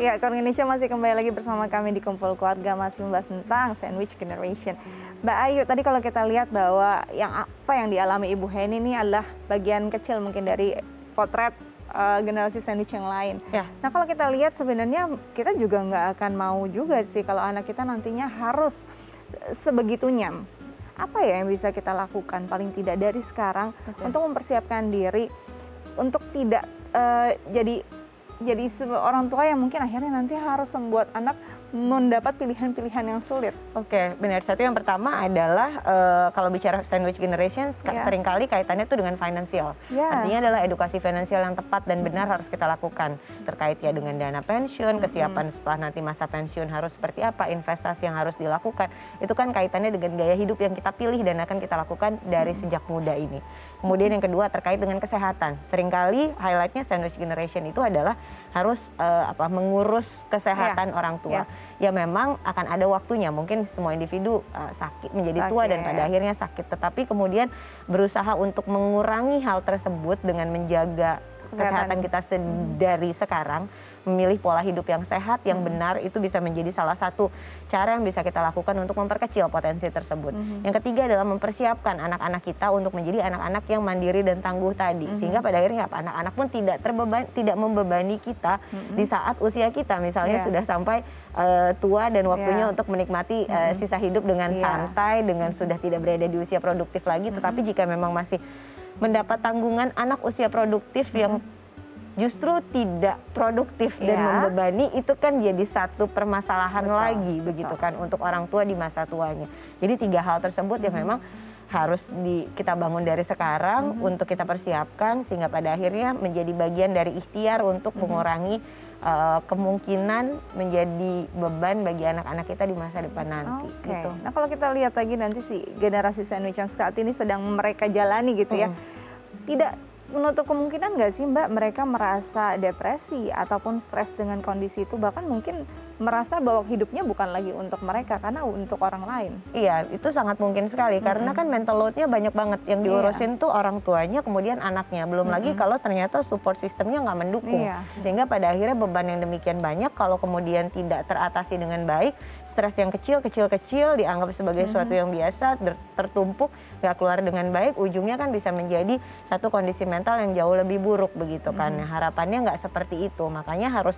Ya, Keluarga Indonesia masih kembali lagi bersama kami di Kumpul Keluarga, masih membahas tentang sandwich generation. Mbak Ayu, tadi kalau kita lihat bahwa apa yang dialami Ibu Heni ini adalah bagian kecil mungkin dari potret generasi sandwich yang lain. Ya. Nah, kalau kita lihat sebenarnya kita juga nggak akan mau juga sih kalau anak kita nantinya harus sebegitunya. Apa ya yang bisa kita lakukan paling tidak dari sekarang untuk mempersiapkan diri untuk tidak jadi orang tua yang mungkin akhirnya nanti harus membuat anak mendapat pilihan-pilihan yang sulit. Oke, benar. Satu yang pertama adalah kalau bicara sandwich generation, seringkali kaitannya tuh dengan finansial. Artinya adalah edukasi finansial yang tepat dan benar harus kita lakukan. Terkait ya dengan dana pensiun, kesiapan setelah nanti masa pensiun harus seperti apa, investasi yang harus dilakukan. Itu kan kaitannya dengan gaya hidup yang kita pilih dan akan kita lakukan dari sejak muda ini. Kemudian yang kedua terkait dengan kesehatan. Seringkali highlightnya sandwich generation itu adalah harus mengurus kesehatan orang tua. Ya memang akan ada waktunya, mungkin semua individu sakit menjadi tua dan pada akhirnya sakit, tetapi kemudian berusaha untuk mengurangi hal tersebut dengan menjaga kesehatan kita dari sekarang, memilih pola hidup yang sehat, yang benar, itu bisa menjadi salah satu cara yang bisa kita lakukan untuk memperkecil potensi tersebut. Yang ketiga adalah mempersiapkan anak-anak kita untuk menjadi anak-anak yang mandiri dan tangguh tadi, sehingga pada akhirnya anak-anak pun tidak membebani kita di saat usia kita, misalnya sudah sampai tua dan waktunya untuk menikmati sisa hidup dengan santai, dengan sudah tidak berada di usia produktif lagi, tetapi jika memang masih mendapat tanggungan anak usia produktif yang justru tidak produktif dan membebani, itu kan jadi satu permasalahan lagi begitu kan untuk orang tua di masa tuanya. Jadi 3 hal tersebut yang memang harus kita bangun dari sekarang untuk kita persiapkan sehingga pada akhirnya menjadi bagian dari ikhtiar untuk mengurangi kemungkinan menjadi beban bagi anak-anak kita di masa depan nanti. Gitu. Nah, kalau kita lihat lagi nanti si generasi sandwich yang saat ini sedang mereka jalani gitu ya, tidak menutup kemungkinan nggak sih Mbak mereka merasa depresi ataupun stres dengan kondisi itu, bahkan mungkin merasa bahwa hidupnya bukan lagi untuk mereka karena untuk orang lain. Iya, itu sangat mungkin sekali karena kan mental load-nya banyak banget yang diurusin tuh orang tuanya kemudian anaknya, belum lagi kalau ternyata support sistemnya nggak mendukung, sehingga pada akhirnya beban yang demikian banyak kalau kemudian tidak teratasi dengan baik, stres yang kecil dianggap sebagai sesuatu yang biasa, tertumpuk, nggak keluar dengan baik, ujungnya kan bisa menjadi satu kondisi mental yang jauh lebih buruk begitu kan. Harapannya nggak seperti itu, makanya harus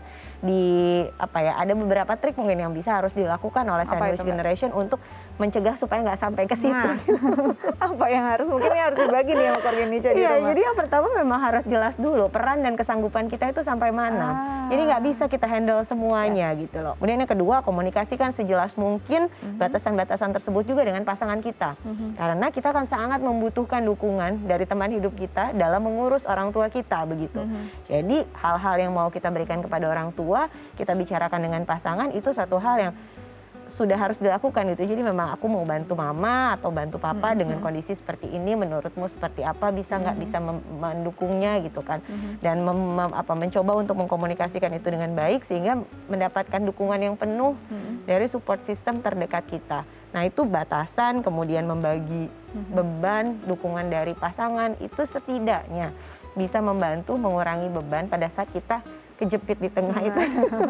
ada beberapa trik mungkin yang harus dilakukan oleh sandwich generation untuk mencegah supaya nggak sampai ke situ. Apa yang mungkin harus dibagi nih sama Keluarga Indonesia di rumah. Jadi yang pertama memang harus jelas dulu peran dan kesanggupan kita itu sampai mana. Jadi nggak bisa kita handle semuanya gitu loh. Kemudian yang kedua, komunikasikan sejelas mungkin batasan-batasan tersebut juga dengan pasangan kita. Karena kita akan sangat membutuhkan dukungan dari teman hidup kita dalam mengurus orang tua kita begitu. Jadi hal-hal yang mau kita berikan kepada orang tua, kita bicarakan dengan pasangan, itu satu hal yang sudah harus dilakukan gitu. Jadi memang aku mau bantu mama atau bantu papa dengan kondisi seperti ini, menurutmu seperti apa, bisa nggak bisa mendukungnya gitu kan. Dan mencoba untuk mengkomunikasikan itu dengan baik sehingga mendapatkan dukungan yang penuh dari support system terdekat kita. Nah, itu batasan, kemudian membagi beban, dukungan dari pasangan, itu setidaknya bisa membantu mengurangi beban pada saat kita kejepit di tengah itu.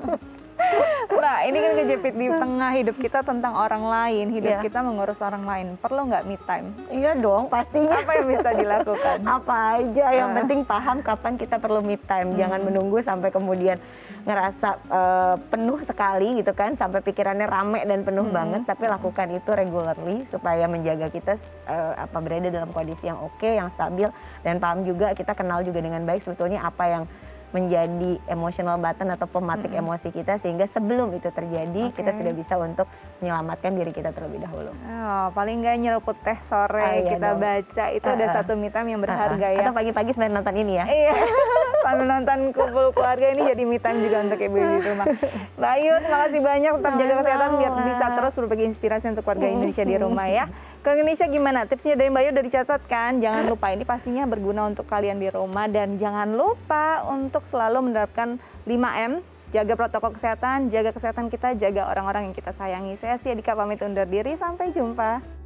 Mbak, ini kan kejepit di tengah hidup kita tentang orang lain, hidup kita mengurus orang lain. Perlu nggak me time? Iya dong, pastinya. Apa yang bisa dilakukan? Apa aja, yang penting paham kapan kita perlu me time. Jangan menunggu sampai kemudian ngerasa penuh sekali gitu kan, sampai pikirannya rame dan penuh banget. Tapi lakukan itu regularly supaya menjaga kita berada dalam kondisi yang oke, yang stabil, dan paham juga, kita kenal juga dengan baik sebetulnya apa yang menjadi emotional button atau pematik emosi kita, sehingga sebelum itu terjadi kita sudah bisa untuk menyelamatkan diri kita terlebih dahulu. Paling nggak nyeruput teh sore kita baca, itu udah satu me time yang berharga ya. Atau pagi-pagi sambil nonton ini ya. Iya, sambil nonton Kumpul Keluarga, ini jadi me time juga untuk ibu di rumah. Mbak Ayu, terima kasih banyak, tetap jaga kesehatan biar bisa terus berbagi inspirasi untuk keluarga Indonesia di rumah ya. Keluarga Indonesia gimana? Tipsnya dari Mbak Ayu udah dicatat kan? Jangan lupa, ini pastinya berguna untuk kalian di rumah, dan jangan lupa untuk selalu menerapkan 5M. Jaga protokol kesehatan, jaga kesehatan kita, jaga orang-orang yang kita sayangi. Saya Setia Dika pamit undur diri, sampai jumpa.